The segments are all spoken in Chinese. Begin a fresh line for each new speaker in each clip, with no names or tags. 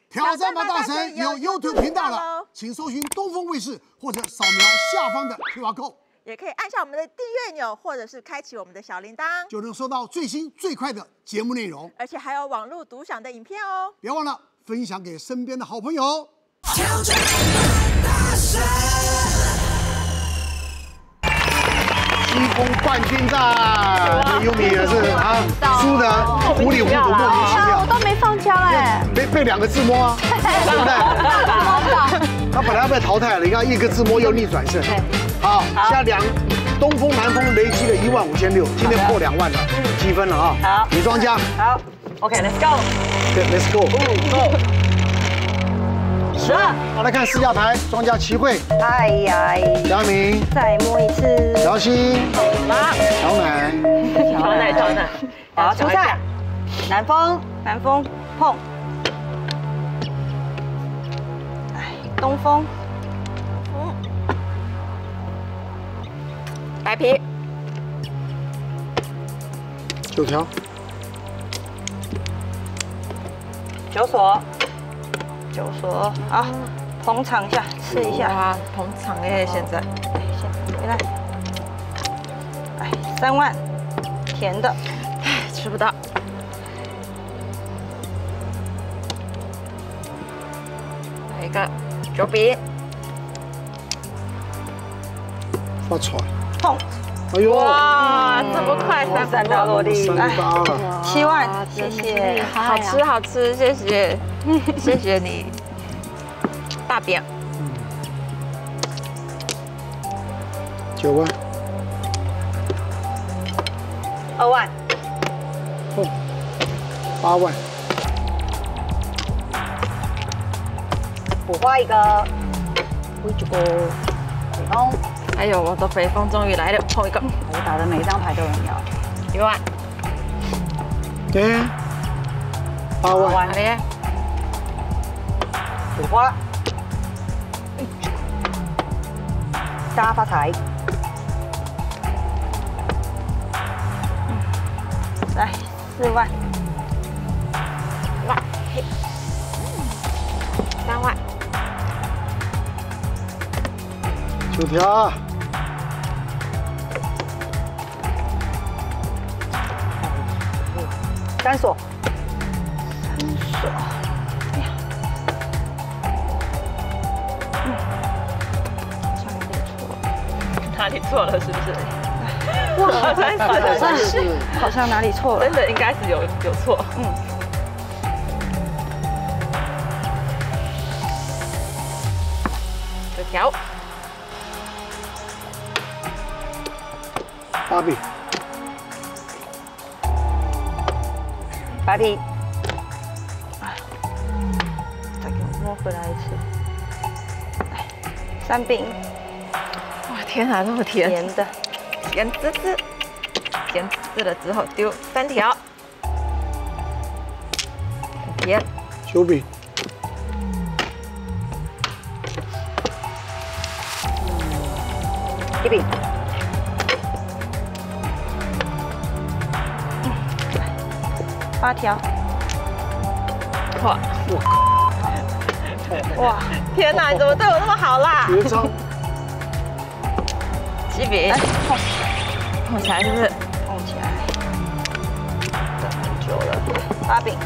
挑战吧大神有 YouTube 频道了，请搜寻东风卫视或者扫描下方的 QR code，
也可以按下我们的订阅钮，或者是开启我们的小铃铛，
就能收到最新最快的节目内容，
而且还有网络独享的影片哦。
别忘了分享给身边的好朋友。
挑战大神。
西风冠军战，优米也是啊，输的糊里糊涂，莫名其妙。
我都没放枪哎，
被2个自摸啊，对不对？他本来要被淘汰了，你看1个自摸又逆转胜。好，现在东风南风累积了15600，今天破2万了，积分了啊。
好，
女庄家。
好 ，OK，Let's go。
对 ，Let's go。
12。
好，来看4架牌，庄家齐慧。
哎呀，
佳明。
再摸一次。
乔欣。乔乃。
乔乃。好，出赛。南风碰。哎，东风。
白皮。
9条。
9锁。9锁，好，捧场一下，试一下。
哇，捧场哎，现在。
回来。哎，3万，甜的，
吃不到。来一个9笔。
发财。
碰。
哎呦！
哇，这么快
3刀落地，
来
7万，谢谢，
好吃好吃，谢谢，谢谢你，大饼。
9万。
2万。
8万。
我花一个，我这个北风。
哎呦，我的北风终于来了，碰一个。
我打的每一张牌都有人要。
1万。
给。8万。
好嘞。
五花。大发财。来4万。
哇，嘿。3万。
9条。
3锁。
哪里错了？是不是？
哇，好像哪里错了，
真的应该是有错。9条。
8币。
白皮。再给我摸回来一次。3饼。
哇，天啊，这么甜！
甜的，
甜滋滋，甜滋滋了之后丢3条。甜。
9饼。
1饼。 8条，哇！
天哪，你怎么对我那么好啦？
绝招。
7饼，碰起来是不是？
碰起来，等很久了。8饼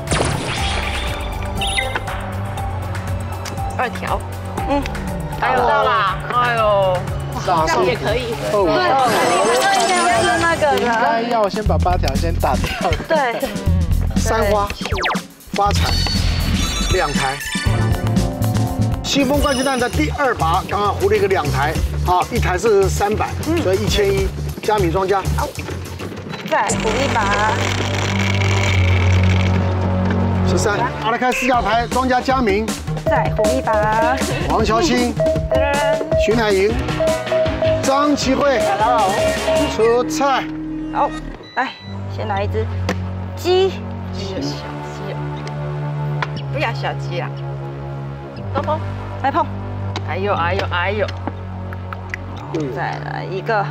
2条，还有到啦！哎呦，
这样
也可以。
哦，
是那个
应该要先把8条先打掉。
对。
3花，发财，2台。西风冠军战的第2把，刚刚胡了一个2台，啊，1台是300，所以1100。佳米庄家，
好，再胡一把
13。好，来看4架牌，庄家佳明，
再胡一把
王乔欣，徐乃莹，张琪慧
，Hello，
出菜。
好，来，先来一只鸡。
小鸡，不要小鸡啊！东风，
来碰，
哎呦哎呦哎呦！
再来一个，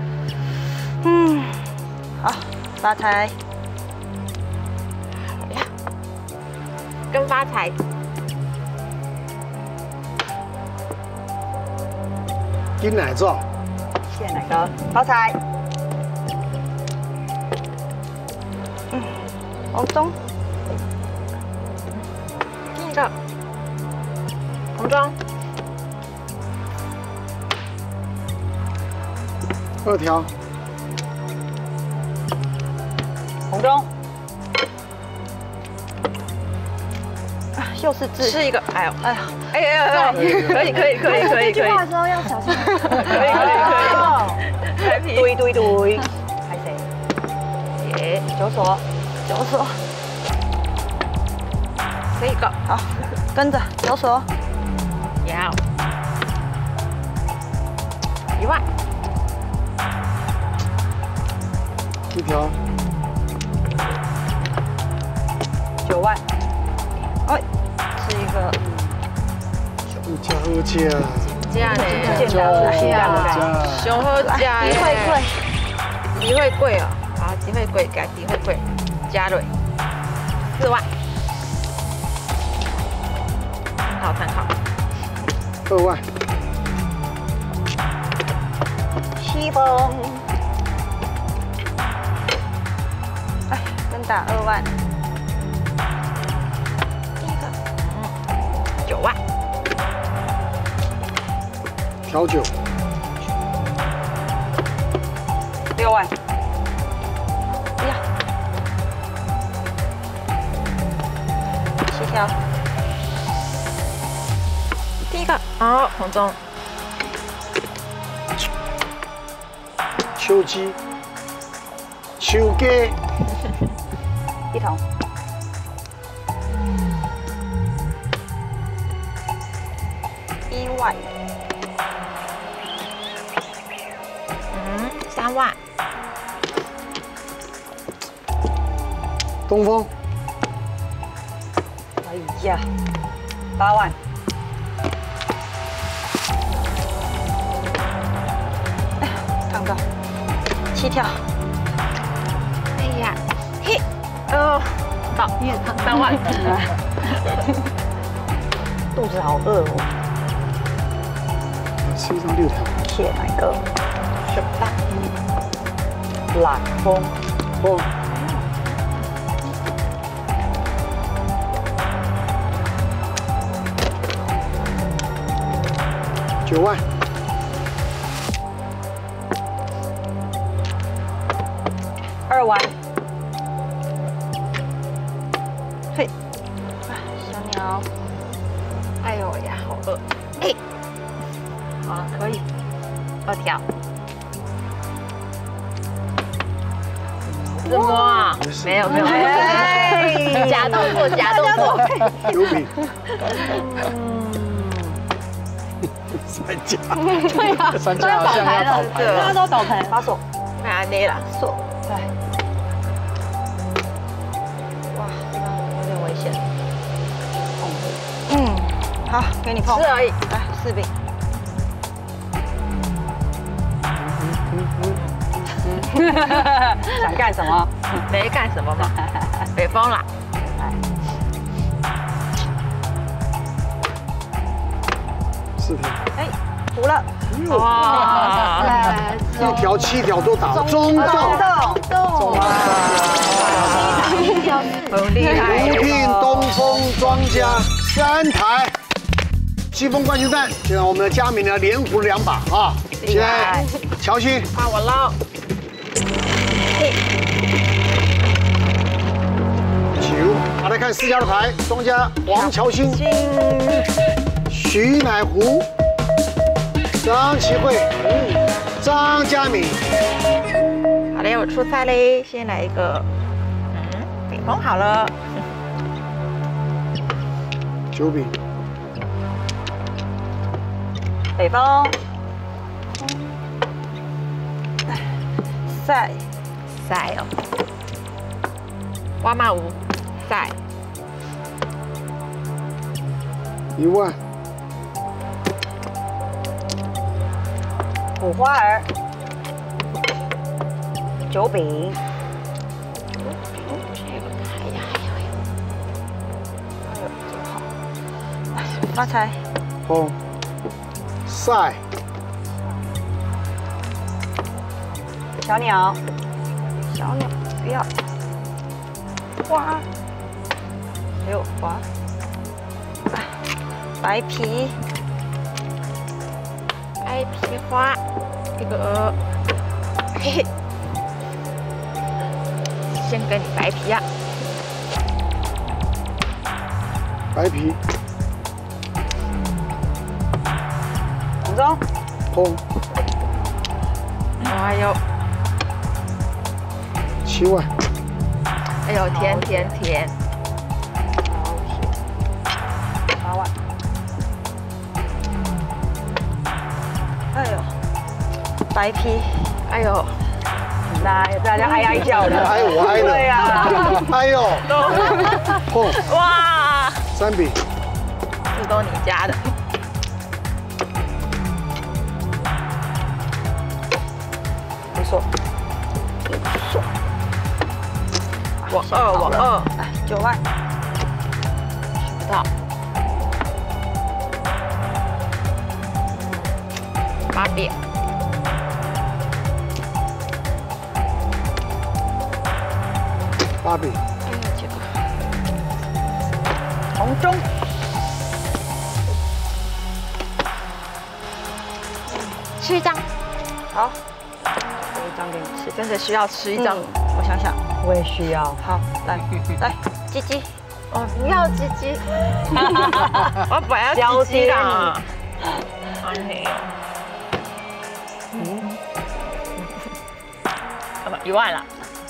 好，发财，
好呀，跟发财
金奶罩，
谢奶哥，发财。红中，
第一个红中，
2条，
红中。又是字，
吃一个，哎呦，
哎呀，
哎呀，可以，
这句话的时候要小心。
可以，太皮，
对，还谁？
耶，
九所，
这一个，
好，跟着九所，
要1万，
1条，
9万。哎，吃一个
好吃，
这样呢，
健达出价，
熊好价
机会贵，
机会贵哦，好，机会贵，改机会贵，加瑞4万，参考
2万，
西风，哎，跟打2万，
第一个，9万，
调酒
6万，哎呀，7条，
第一个，好，红中，
手机，手机
1桶，1万
，3万，
东风
哎呀，8万，哎呀，烫到，7条，
哎呀，嘿，哦，到3万，
肚子好饿哦，
吃一张6条，
铁奶哥，18，懒风，
风9万，
2万，嘿，啊，小鸟，
哎呦呀，好饿，哎，好，可以，2条，什么啊？没有，
哎
假动作，假动作，
油饼，3家，
对啊，
3家好像要倒牌
大家
了。
都倒牌，把手
看那啦，
手来，
哇，这个有点危险，
好，给你碰
吃，而已，
来4饼，想干什么？
没干什么嘛，北风啦，
4条，
哎，糊了，
哇，
1条7条都打了，中洞，
很厉害，
独聘东风庄家3台。西风冠军战，现在我们佳敏呢连胡2把啊！现在乔欣
换我捞，
9，好来看4家的牌，庄家王乔欣、徐乃湖、张启慧、张佳敏。
好嘞，我出菜嘞，先来一个，北风好了，
9饼，
北风，赛
赛哦，挖马五，赛，
1万，
五花儿，9饼，
哎呀，
真好，发财，
风，赛，
小鸟，小鸟不要，花，还有花，白皮，
白皮花，这个，嘿嘿，先给你白皮呀。
白皮，
红中，
红
哎呦，
7万，
哎呦，甜，
8万，哎呦，白皮，
哎呦，
大家哀哀叫的，
哎我哀了，
对呀，
哎呦，碰
哇，
3笔，
这都你家的。
不错，
我二，
来9万，
不到。8笔，
八笔，
哎呦这个，
红中，
吃一张，
好，这一张给你吃。
真的需要吃一张。
我想想，我也需要。好，来，鸡鸡，
哦，不要鸡鸡，我本来
交
要鸡鸡
接
的。1万了，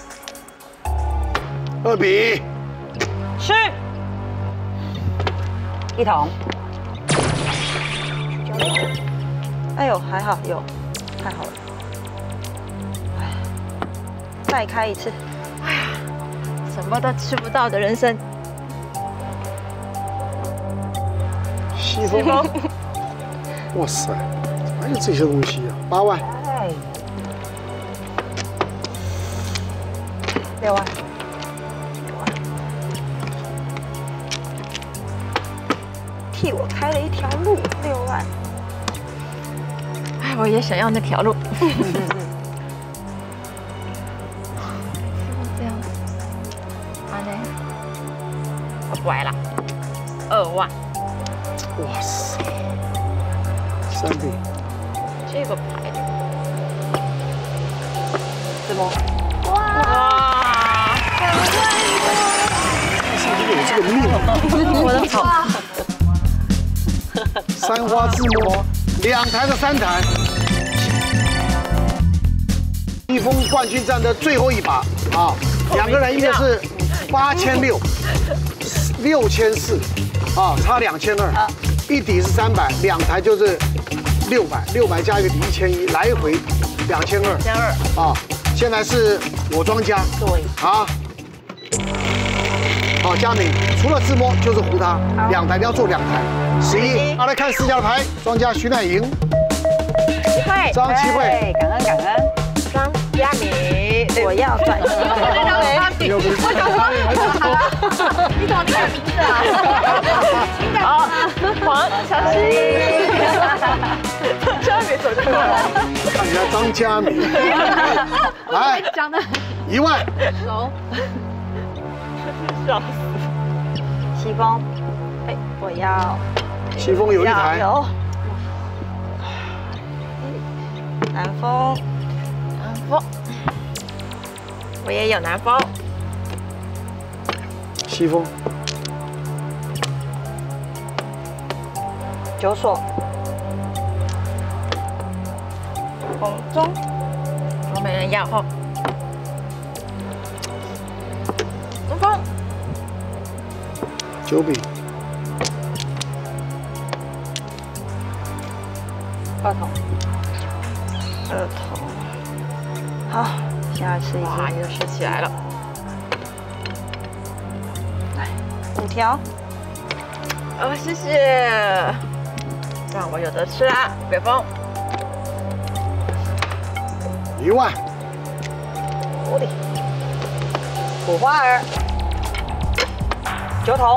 2笔，
是一桶。哎呦，还好有，太好了。哎，再开一次。
什么都吃不到的人生。
西风，哇塞，怎么还有这些东西啊？8万，
哎，6万，替我开了一条路，6万。
哎，我也想要那条路。这样，好嘞，我不来了，2万。
哇塞，3笔，
这个牌的，
怎么？
哇，
怎么有这个命啊？
我的好，
三花自摸，2台的3台。逆风冠军战的最后一把啊，2个人一个是8600， 6400啊，差2200，一底是300，2台就是600加一个底1100，来回2200啊。现在是我庄家，
对
啊。好，佳敏除了自摸就是胡他，2台你要做2台，11。好，来看4家的牌，庄家徐乃莹、
机会，
张启慧，
哎感恩感恩，
张嘉敏，
我要转型。
又不是
我想说，你怎么改名字啊？好，黄小溪，嘉敏走进来，
看起来张佳敏，来
讲的
1万，
熟，笑死。
西风，哎，我要
西风有1台，
有。南风，
南风，我也有南风，
西风
九所，红中，
我没人要后，东风，
9笔，
2桶，2桶，好，现在吃一
哇，
只，
又吃起来了，
来5条，
谢谢，让我有得吃啦，北风，
1万，
狐狸，苦花儿，9桶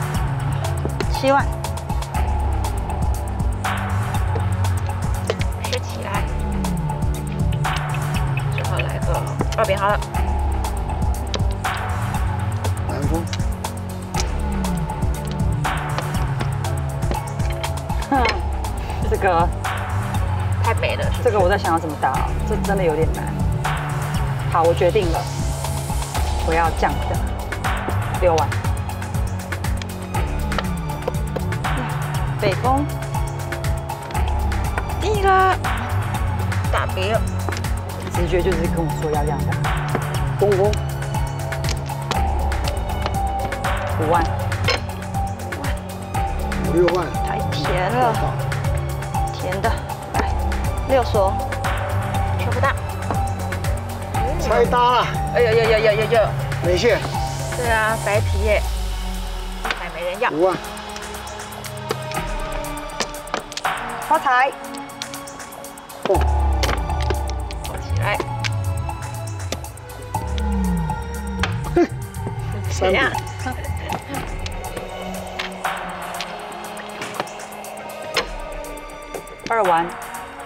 ，7万，
二饼好了。
南风。
这个
太美了，
这个我在想要怎么打，这真的有点难。好，我决定了，我要降的6万。北风，第一个
大饼，
直觉就是跟我说要这样打。
东风
5万，
5、6万，
太甜了，甜的，来6锁，
全部大。
猜搭了，
哎呦呦呦呦呦呦！
没线
对啊，白皮耶，还没人要。
5万，
发财，
哦，
起来，
3
怎样
饼，？
2万，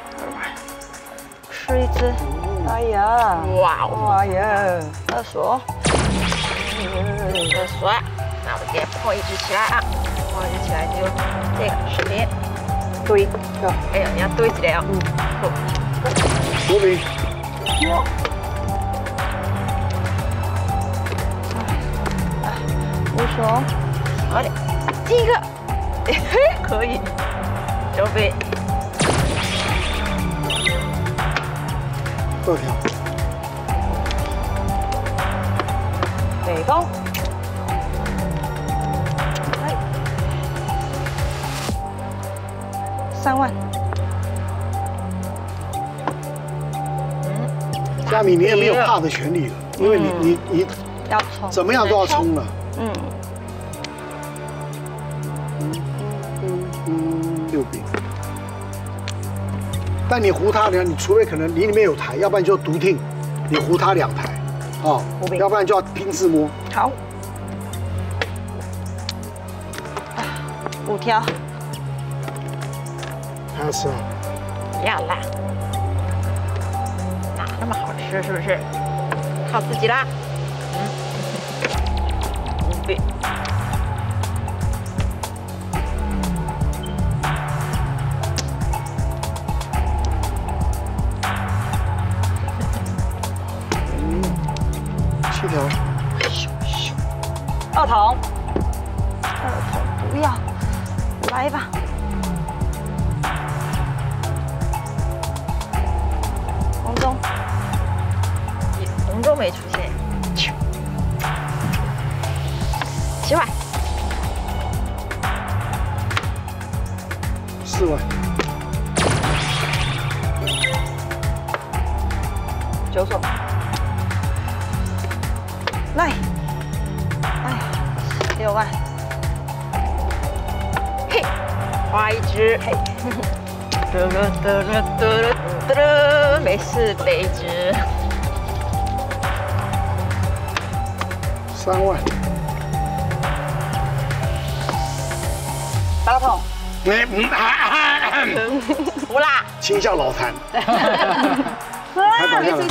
吃一只，哎呀，
哇哦，
哎呀，2锁，
2锁，那我们直接碰一只起来啊！碰一只起来就这个10饼。
对，go，
哎呀，你要堆起来哦。
5饼，
5锁，
好嘞，第一个，可以，9饼，
2条，
北风，3万，
佳敏你也没有怕的权利了，因为你
要冲，
怎么样都要冲了。
嗯，
6饼，但你胡他呢？你除非可能你里面有台，要不然就独听，你胡他2台，哦
5饼，
要不然就要拼自摸。
好，5条，
还要吃啊？
要啦，哪那么好吃是不是？靠自己啦。5饼，
七条，
2筒，不要，来吧，红中，
红中没出现。7万，
4万，
9锁，来，哎呀，6万，
嘿，花一只，嘿，得了得了得了得了，没事，背一只。
3万，
8筒，
胡啦，
倾向老谭，还打下来，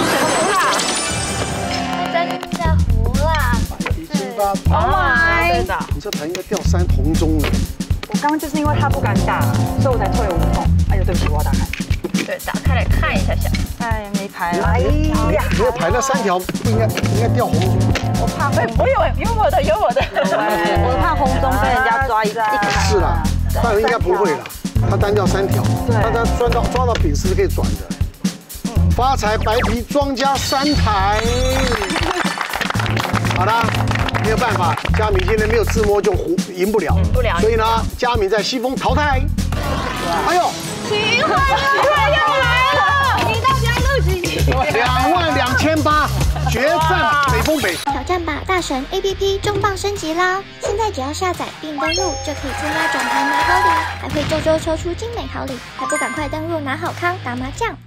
真的糊了。
已经把
对的，
你这盘应该掉3红中了。
我刚刚就是因为他不敢打，所以我才退了5筒。哎呦，对不起，我要打开。
对，打开来看一下下。
哎，没牌了。哎
你
呀，
的牌那3条不应该掉红中。
我怕
哎，我有我的，有我的。
我怕红中被人家抓一台。
是啦，但应该不会啦，他单掉3条，但他抓到饼是可以转的。发财白皮庄家3台。好啦，没有办法，佳敏今天没有自摸就赢不了，所以呢，佳敏在西风淘汰。哎呦，
奇幻又来了，你到底要录几集
22800，决战北风北。
挑战吧大神 APP 重磅升级啦！现在只要下载并登录，就可以参加转盘拿好礼，还会周抽出精美好礼，还不赶快登录拿好康打麻将？